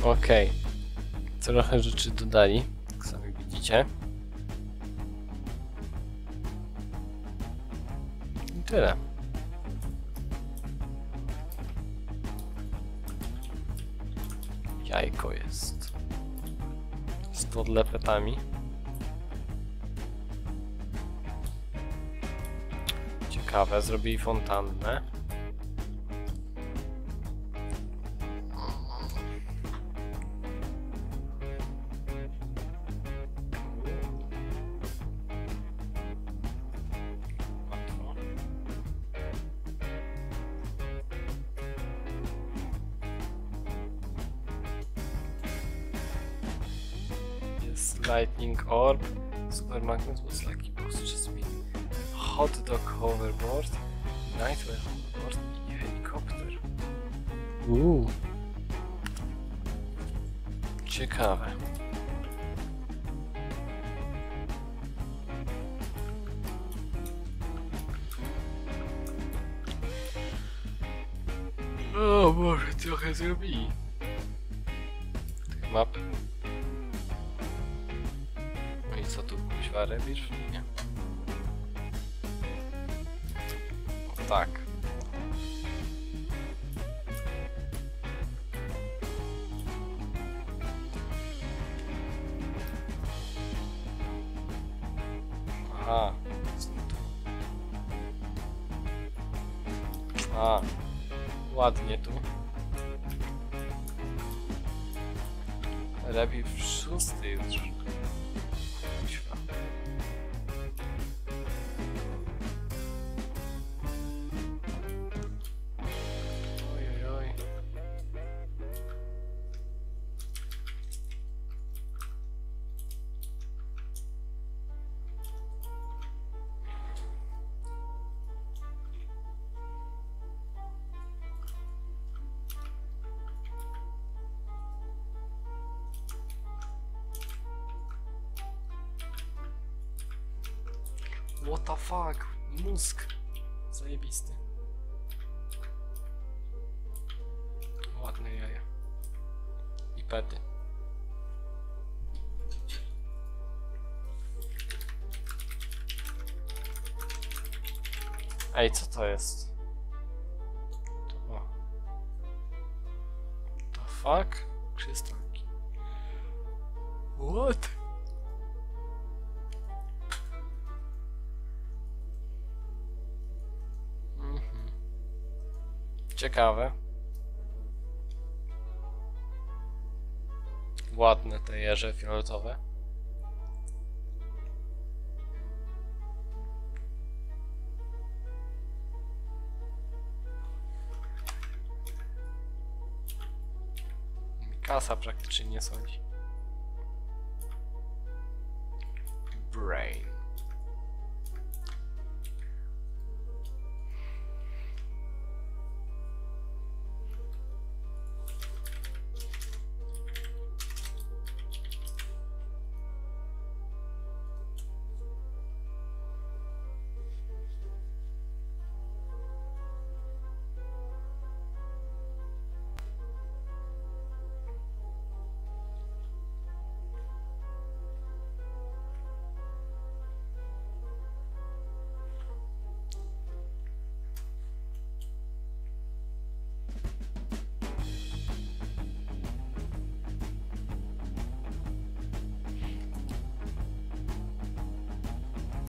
Okej. Trochę rzeczy dodali, jak sami widzicie. I tyle. Jajko jest. Z podlepetami. Ciekawe, zrobili fontannę. Łatwo. Jest lightning orb. Super magnet was lucky box just me. Hot dog hoverboard. Nightmare hoverboard i helikopter. Ciekawe. O, może trochę zrobili. Tych map. No i co tu, kuźwa, rewir? Nie. O, tak. Aha. Co tu? A. Ładnie tu. Lepiej w 6 już. Kuźwa. Ojojoj. What the fuck? Mózg. Zajebisty. Ładne jaja. I pety. Ej, co to jest? To... The fuck? Krystalki. What? Ciekawe. Ładne te jeże fioletowe. Kasa praktycznie nie sądzi. Brain.